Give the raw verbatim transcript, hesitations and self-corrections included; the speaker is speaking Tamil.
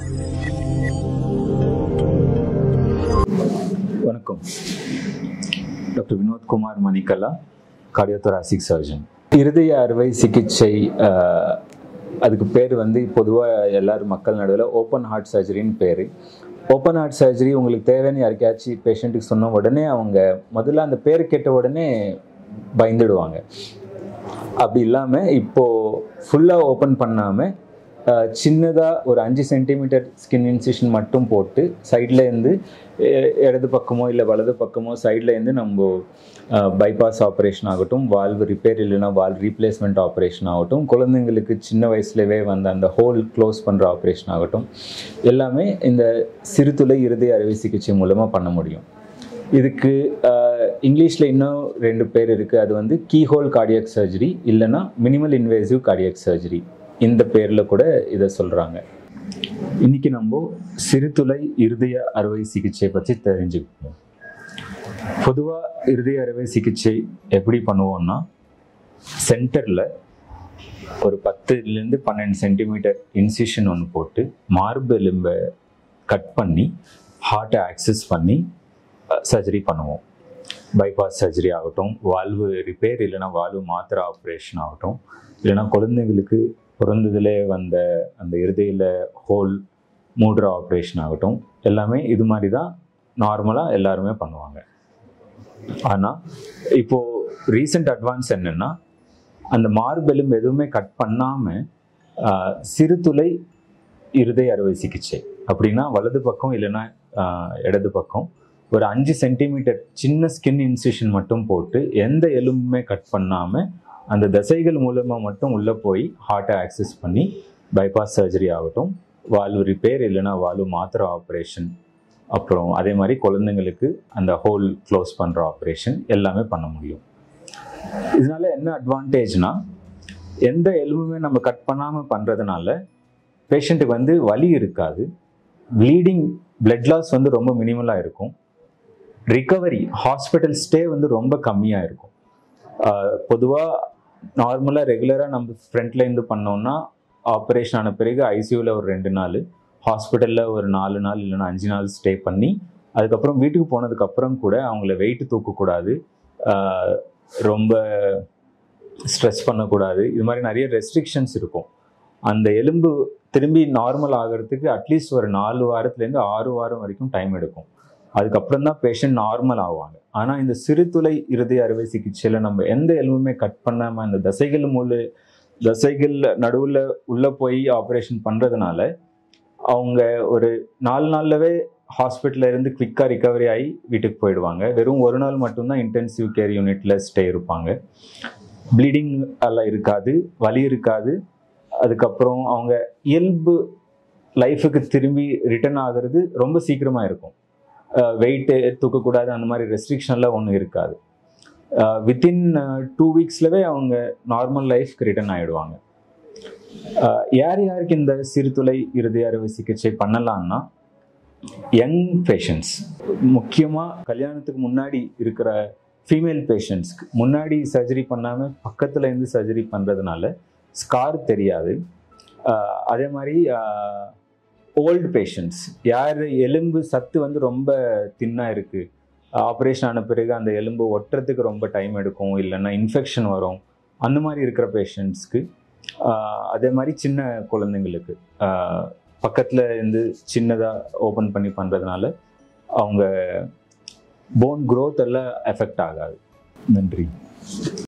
வணக்கம். Doctor Vinoth Kumar Manikala, Cardiothoracic surgeon. இருதய அறுவை சிகிச்சை அதுக்கு பேர் வந்து பொதுவாக எல்லாரும் மக்கள் நடுவில் ஓப்பன் ஹார்ட் சர்ஜரின்னு பேர். ஓப்பன் ஹார்ட் சர்ஜரி உங்களுக்கு தேவைன்னு யாருக்காச்சும் பேஷண்ட்டுக்கு சொன்ன உடனே அவங்க முதல்ல அந்த பேர் கேட்ட உடனே பயந்துடுவாங்க. அப்படி இல்லாமல் இப்போது ஃபுல்லாக ஓப்பன் பண்ணாமல் சின்னதாக ஒரு அஞ்சு சென்டிமீட்டர் ஸ்கின் இன்சிஷன் மட்டும் போட்டு சைடில் இருந்து இடது பக்கமோ இல்லை வலது பக்கமோ சைடில் இருந்து நம்ம பைபாஸ் ஆப்ரேஷன் ஆகட்டும், வால்வு ரிப்பேர் இல்லைன்னா வால்வ் ரீப்ளேஸ்மெண்ட் ஆப்ரேஷன் ஆகட்டும், குழந்தைங்களுக்கு சின்ன வயசுலவே வந்த அந்த ஹோல் க்ளோஸ் பண்ணுற ஆப்ரேஷன் ஆகட்டும், எல்லாமே இந்த சிறுதுளை இருதய அறுவை சிகிச்சை மூலமாக பண்ண முடியும். இதுக்கு இங்கிலீஷில் இன்னும் ரெண்டு பேர் இருக்குது. அது வந்து கீஹோல் கார்டியாக் சர்ஜரி இல்லைன்னா மினிமல் இன்வேசிவ் கார்டியாக் சர்ஜரி, இந்த பேரில் கூட இதை சொல்கிறாங்க. இன்றைக்கி நம்ம சிறுதுளை இருதய அறுவை சிகிச்சை பற்றி தெரிஞ்சுக்கணும். பொதுவாக இருதய அறுவை சிகிச்சை எப்படி பண்ணுவோம்னா, சென்டரில் ஒரு பத்துலேருந்து பன்னெண்டு சென்டிமீட்டர் இன்சிஷன் ஒன்று போட்டு மார்பு எலும்பை கட் பண்ணி ஹார்ட்டை ஆக்சஸ் பண்ணி சர்ஜரி பண்ணுவோம். பைபாஸ் சர்ஜரி ஆகட்டும், வால்வு ரிப்பேர் இல்லைனா வால்வு மாத்திரை ஆப்ரேஷன் ஆகட்டும், இல்லைனா குழந்தைங்களுக்கு பிறந்ததுலே வந்த அந்த இருதயில ஹோல் மூடுற ஆப்ரேஷன் ஆகட்டும், எல்லாமே இது மாதிரி தான் நார்மலாக எல்லாருமே பண்ணுவாங்க. ஆனால் இப்போது ரீசெண்ட் அட்வான்ஸ் என்னென்னா, அந்த மார்பெலும்பு எதுவுமே கட் பண்ணாமல் சிறுதுளை இருதய அறுவை சிகிச்சை அப்படின்னா வலது பக்கம் இல்லைன்னா இடது பக்கம் ஒரு அஞ்சு சென்டிமீட்டர் சின்ன ஸ்கின் இன்சிஷன் மட்டும் போட்டு எந்த எலும்புமே கட் பண்ணாமல் அந்த தசைகள் மூலமாக மட்டும் உள்ளே போய் ஹார்ட்டை ஆக்சஸ் பண்ணி பைபாஸ் சர்ஜரி ஆகட்டும், வால்வு ரிப்பேர் இல்லைன்னா வால்வு மாத்திரை ஆப்ரேஷன், அப்புறம் அதே மாதிரி குழந்தைங்களுக்கு அந்த ஹோல் க்ளோஸ் பண்ணுற ஆப்ரேஷன் எல்லாமே பண்ண முடியும். இதனால என்ன அட்வான்டேஜ்னா, எந்த எலும்புமே நம்ம கட் பண்ணாமல் பண்ணுறதுனால பேஷண்ட்டுக்கு வந்து வலி இருக்காது, ப்ளீடிங் பிளட் லாஸ் வந்து ரொம்ப மினிமலாக இருக்கும், ரிகவரி ஹாஸ்பிட்டல் ஸ்டே வந்து ரொம்ப கம்மியாக இருக்கும். பொதுவாக நார்மலாக ரெகுலராக நம்ம ஃப்ரண்ட்ல இருந்து பண்ணோம்னா ஆப்ரேஷன் ஆன பிறகு ஐசியூவில் ஒரு ரெண்டு நாள், ஹாஸ்பிட்டலில் ஒரு நாலு நாள் இல்லைன்னா அஞ்சு நாள் ஸ்டே பண்ணி அதுக்கப்புறம் வீட்டுக்கு போனதுக்கப்புறம் கூட அவங்கள வெயிட் தூக்கக்கூடாது, ரொம்ப ஸ்ட்ரெஸ் பண்ணக்கூடாது, இது மாதிரி நிறைய ரெஸ்ட்ரிக்ஷன்ஸ் இருக்கும். அந்த எலும்பு திரும்பி நார்மல் ஆகிறதுக்கு அட்லீஸ்ட் ஒரு நாலு வாரத்துலேருந்து ஆறு வாரம் வரைக்கும் டைம் எடுக்கும். அதுக்கப்புறம் தான் பேஷண்ட் நார்மல் ஆவாங்க. ஆனால் இந்த சிறுதுளை இருதய அறுவை சிகிச்சையில் நம்ம எந்த எலும்புமே கட் பண்ணாமல் அந்த தசைகள் மூல தசைகள் நடுவில் உள்ளே போய் ஆப்ரேஷன் பண்ணுறதுனால அவங்க ஒரு நாலு நாள்லவே ஹாஸ்பிட்டலில் இருந்து குவிக்காக ரிகவரி ஆகி வீட்டுக்கு போயிடுவாங்க. வெறும் ஒரு நாள் மட்டும்தான் இன்டென்சிவ் கேர் யூனிட்டில் ஸ்டே இருப்பாங்க. ப்ளீடிங் எல்லாம் இருக்காது, வலி இருக்காது. அதுக்கப்புறம் அவங்க இயல்பு லைஃபுக்கு திரும்பி ரிட்டர்ன் ஆகிறது ரொம்ப சீக்கிரமாக இருக்கும். வெயிட்டு தூக்கக்கூடாது, அந்த மாதிரி ரெஸ்ட்ரிக்ஷன்லாம் ஒன்றும் இருக்காது. வித்தின் டூ வீக்ஸ்லவே அவங்க நார்மல் லைஃப்க்கு ரிட்டர்ன் ஆகிடுவாங்க. யார் யாருக்கு இந்த சிறுதுளை இருதய அறுவை சிகிச்சை பண்ணலான்னா, யங் பேஷண்ட்ஸ், முக்கியமாக கல்யாணத்துக்கு முன்னாடி இருக்கிற ஃபீமேல் பேஷண்ட்ஸ்க்கு முன்னாடி சர்ஜரி பண்ணாமல் பக்கத்தில் இருந்து சர்ஜரி பண்ணுறதுனால ஸ்கார் தெரியாது. அதே மாதிரி ஓல்டு பேஷண்ட்ஸ், யார் எலும்பு சத்து வந்து ரொம்ப தின்னாக இருக்குது, ஆப்ரேஷன் ஆன பிறகு அந்த எலும்பு ஒட்டுறதுக்கு ரொம்ப டைம் எடுக்கும், இல்லைன்னா இன்ஃபெக்ஷன் வரும், அந்த மாதிரி இருக்கிற பேஷண்ட்ஸ்க்கு, அதே மாதிரி சின்ன குழந்தைங்களுக்கு பக்கத்தில் இருந்து சின்னதாக ஓப்பன் பண்ணி பண்ணுறதுனால அவங்க போன் க்ரோத் எல்லாம் எஃபெக்ட் ஆகாது. நன்றி.